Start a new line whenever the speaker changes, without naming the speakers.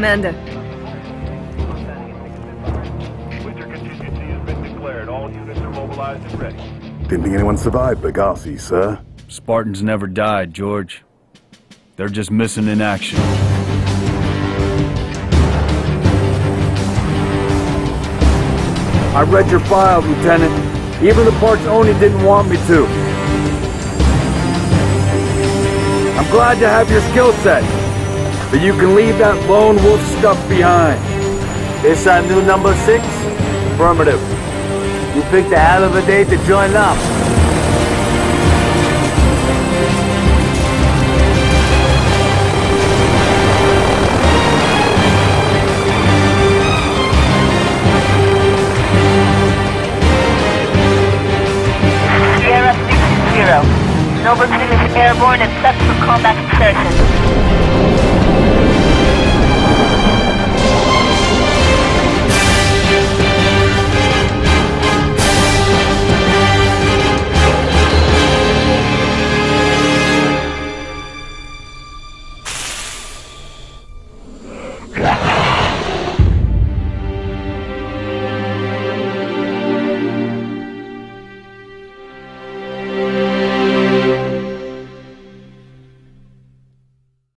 Commander.
Winter contingency has been declared. All units are mobilized and ready.
Didn't think anyone survived Benghazi, sir.
Spartans never died, George. They're just missing in action.
I read your file, Lieutenant. Even the parts Oni didn't want me to. I'm glad to have your skill set, but you can leave that lone wolf stuff behind.
This our new number 6?
Affirmative.
You picked a hell of a day to join up.
Sierra 6-0. Nova Team is airborne and set for combat insertion.